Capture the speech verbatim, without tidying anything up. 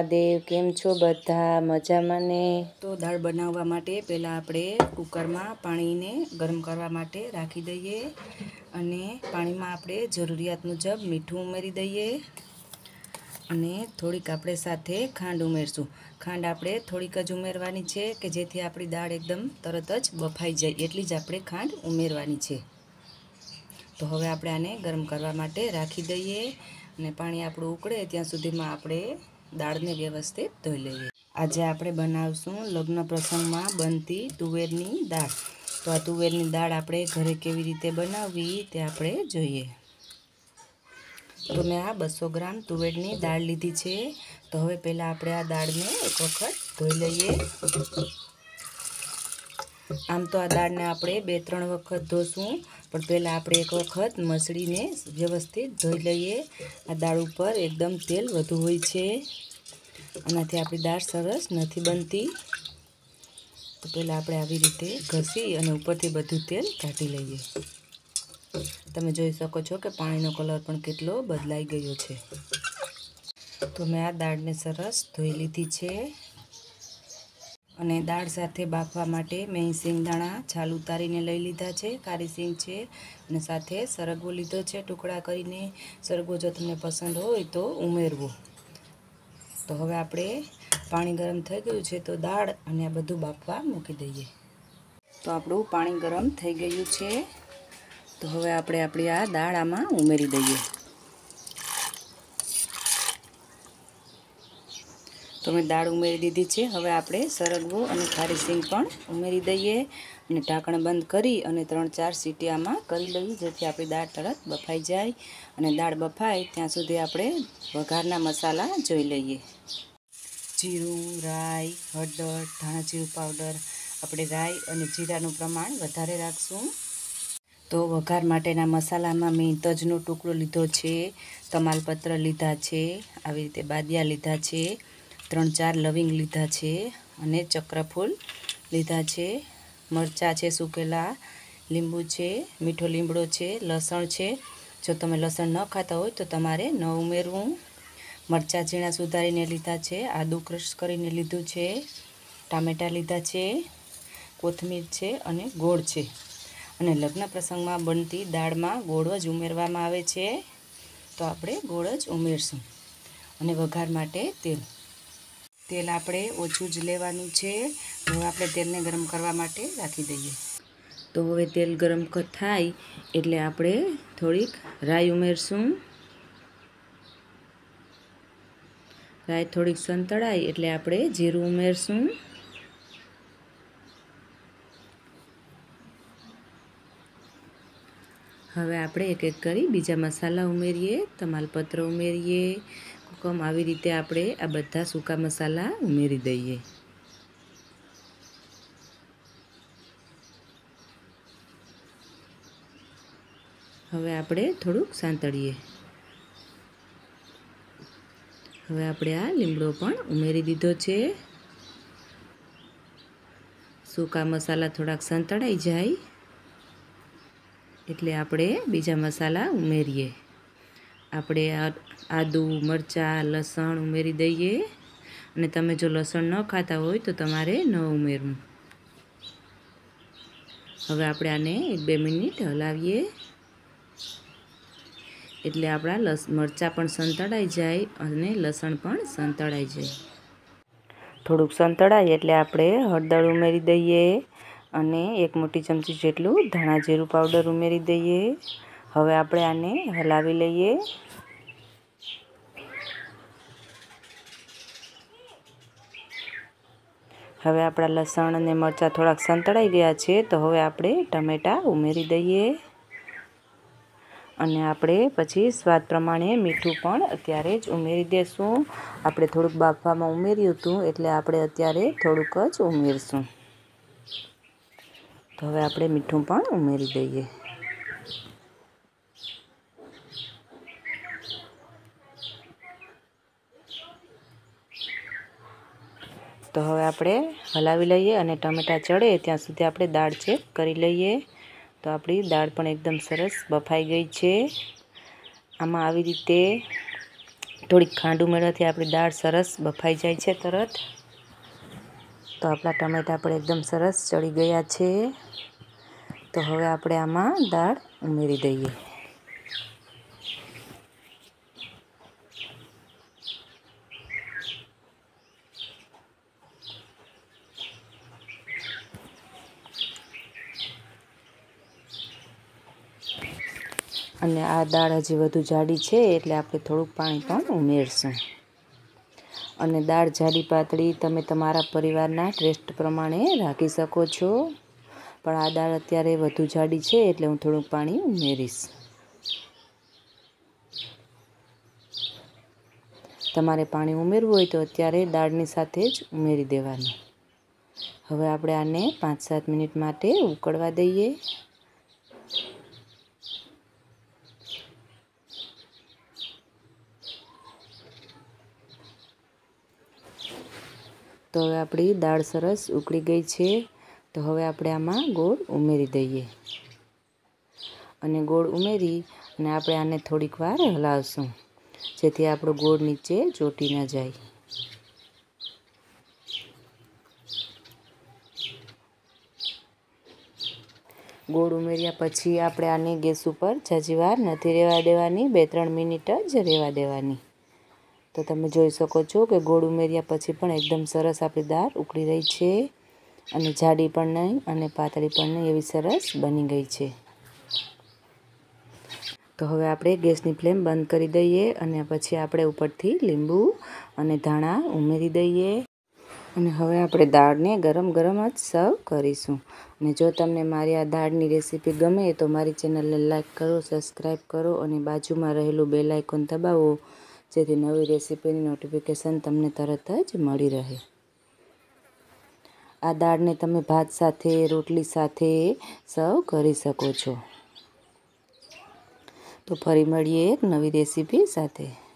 મહાદેવ। કેમ છો બધા? મજામાં ને? તો દાળ બનાવવા માટે પહેલાં આપણે કુકરમાં પાણીને ગરમ કરવા માટે રાખી દઈએ અને પાણીમાં આપણે જરૂરિયાત મુજબ મીઠું ઉમેરી દઈએ અને થોડીક આપણે સાથે ખાંડ ઉમેરશું। ખાંડ આપણે થોડીક જ ઉમેરવાની છે કે જેથી આપણી દાળ એકદમ તરત જ બફાઈ જાય એટલી જ આપણે ખાંડ ઉમેરવાની છે। તો હવે આપણે આને ગરમ કરવા માટે રાખી દઈએ અને પાણી આપણું ઉકળે ત્યાં સુધીમાં આપણે દાળને વ્યવસ્થિત ધોઈ લઈએ। આજે આપણે બનાવશું લગ્ન પ્રસંગમાં બનતી તુવેરની દાળ। તો આ તુવેરની દાળ આપણે ઘરે કેવી રીતે બનાવવી તે આપણે જોઈએ। તો મેં આ બસો ગ્રામ તુવેરની દાળ લીધી છે। તો હવે પહેલાં આપણે આ દાળને એક વખત ધોઈ લઈએ। આમ તો આ દાળને આપણે બે ત્રણ વખત ધોશું પણ પહેલાં આપણે એક વખત મસળીને વ્યવસ્થિત ધોઈ લઈએ। આ દાળ ઉપર એકદમ તેલ વધુ હોય છે, આનાથી આપણી દાળ સરસ નથી બનતી। તો પહેલાં આપણે આવી રીતે ઘસી અને ઉપરથી બધું તેલ કાઢી લઈએ। તમે જોઈ શકો છો કે પાણીનો કલર પણ કેટલો બદલાઈ ગયો છે। તો મેં આ દાળને સરસ ધોઈ લીધી છે અને દાળ સાથે બાફવા માટે મેં સિંગદાણા છાલ ઉતારીને લઈ લીધા છે, કાળી સિંગ છે અને સાથે સરગવો લીધો છે ટુકડા કરીને। સરગવો જો તમને પસંદ હોય તો ઉમેરવો। તો હવે આપણે પાણી ગરમ થઈ ગયું છે તો દાળ અને આ બધું બાફવા મૂકી દઈએ। તો આપણું પાણી ગરમ થઈ ગયું છે તો હવે આપણે આપણી આ દાળ આમાં ઉમેરી દઈએ। તો મેં દાળ ઉમેરી દીધી છે। હવે આપણે સરગવો અને ખારી સિંગ પણ ઉમેરી દઈએ અને ઢાંકણ બંધ કરી અને ત્રણ ચાર સીટી આમાં કરી લઈએ જેથી આપણી દાળ તરત બફાઈ જાય। અને દાળ બફાય ત્યાં સુધી આપણે વઘારના મસાલા જોઈ લઈએ। જીરું, રાઈ, હળદર, ધાણા જીરું પાવડર, આપણે રાઈ અને જીરાનું પ્રમાણ વધારે રાખશું। તો વઘાર માટેના મસાલામાં મેં તજનો ટુકડો લીધો છે, તમાલપત્ર લીધા છે, આવી રીતે બાદિયા લીધા છે, ત્રણ ચાર લવિંગ લીધા છે અને ચક્રફૂલ લીધા છે, મરચાં છે સૂકેલા, લીંબુ છે, મીઠો લીમડો છે, લસણ છે। જો તમે લસણ ન ખાતા હોય તો તમારે ન ઉમેરવું। મરચાં ઝીણા સુધારીને લીધા છે, આદું ક્રશ કરીને લીધું છે, ટામેટાં લીધા છે, કોથમીર છે અને ગોળ છે। અને લગ્ન પ્રસંગમાં બનતી દાળમાં ગોળ જ ઉમેરવામાં આવે છે તો આપણે ગોળ જ ઉમેરશું। અને વઘાર માટે તેલ તેલ આપણે ઓછું જ લેવાનું છે। હવે આપણે તેલને ગરમ કરવા માટે રાખી દઈએ। તો હવે તેલ ગરમ થાય એટલે આપણે થોડીક રાઈ ઉમેરશું। રાઈ થોડીક સંતળાય એટલે આપણે જીરું ઉમેરશું। હવે આપણે એક એક કરી બીજા મસાલા ઉમેરીએ, તમાલપત્ર ઉમેરીએ, કુકમ આવી રીતે આપણે આ બધા સૂકા મસાલા ઉમેરી દઈએ। હવે આપણે થોડુંક સાંતળીએ। હવે આપણે આ લીમડો પણ ઉમેરી દીધો છે। સૂકા મસાલા થોડાક સંતળાઈ જાય એટલે આપણે બીજા મસાલા ઉમેરીએ। આપણે આદું, મરચાં, લસણ ઉમેરી દઈએ અને તમે જો લસણ ન ખાતા હોય તો તમારે ન ઉમેરવું। હવે આપણે આને એક બે મિનિટ હલાવીએ એટલે આપણા લસ મરચાં પણ સંતળાઈ જાય અને લસણ પણ સંતળાઈ જાય। થોડુંક સંતળાય એટલે આપણે હળદર ઉમેરી દઈએ અને એક મોટી ચમચી જેટલું ધાણા જીરું પાવડર ઉમેરી દઈએ। હવે આપણે આને હલાવી લઈએ। હવે આપણા લસણ અને મરચાં થોડાક સંતળાઈ ગયા છે તો હવે આપણે ટમેટાં ઉમેરી દઈએ અને આપણે પછી સ્વાદ પ્રમાણે મીઠું પણ અત્યારે જ ઉમેરી દઈશું। આપણે થોડુંક બાફવામાં ઉમેર્યું હતું એટલે આપણે અત્યારે થોડુંક જ ઉમેરશું। તો હવે આપણે મીઠું પણ ઉમેરી દઈએ। તો હવે આપણે હલાવી લઈએ અને ટમેટાં ચડે ત્યાં સુધી આપણે દાળ ચેક કરી લઈએ। તો આપણી દાળ પણ એકદમ સરસ બફાઈ ગઈ છે। આમાં આવી રીતે થોડીક ખાંડ ઉમેરવાથી આપણી દાળ સરસ બફાઈ જાય છે તરત. તો આપણા ટમેટાં પણ એકદમ સરસ ચડી ગયા છે. તો હવે આપણે આમાં દાળ ઉમેરી દઈએ. અને આ દાળ હજી વધુ જાડી છે એટલે આપણે થોડુંક પાણી પણ ઉમેરશું. અને દાળ જાડી પાતળી તમે તમારા પરિવારના ટેસ્ટ પ્રમાણે રાખી શકો છો. પણ આ દાળ અત્યારે વધુ જાડી છે એટલે હું થોડુંક પાણી ઉમેરીશ. તમારે પાણી ઉમેરવું હોય તો અત્યારે દાળની સાથે જ ઉમેરી દેવાનું. હવે આપણે આને પાંચ સાત મિનિટ માટે ઉકળવા દઈએ. તો હવે આપણી દાળ સરસ ઉકળી ગઈ છે. તો હવે આપણે આમાં ગોળ ઉમેરી દઈએ. અને ગોળ ઉમેરી અને આપણે આને થોડીક વાર હલાવશું, જેથી આપણો ગોળ નીચે ચોંટી ન જાય. ગોળ ઉમેર્યા પછી આપણે આને ગેસ ઉપર ઝાઝી વાર નથી રહેવા દેવાની, બે ત્રણ મિનિટ જ રહેવા દેવાની. તો તમે જોઈ શકો છો કે ગોળ ઉમેર્યા પછી પણ એકદમ સરસ આપણી દાળ ઉકળી રહી છે. અને જાડી પણ નહીં અને પાતળી પણ નહીં, એવી સરસ બની ગઈ છે. તો હવે આપણે ગેસની ફ્લેમ બંધ કરી દઈએ અને પછી આપણે ઉપરથી લીંબુ અને ધાણા ઉમેરી દઈએ. અને હવે આપણે દાળને ગરમ ગરમ જ સર્વ કરીશું. અને જો તમને મારી આ દાળની રેસીપી ગમે તો મારી ચેનલને લાઈક કરો, સબસ્ક્રાઈબ કરો અને બાજુમાં રહેલું બેલ આઇકોન દબાવો, જેથી નવી રેસીપીની નોટિફિકેશન તમને તરત જ મળી રહે. આ દાળને તમે ભાત સાથે, રોટલી સાથે સર્વ કરી શકો છો. તો ફરી મળીએ એક નવી રેસીપી સાથે.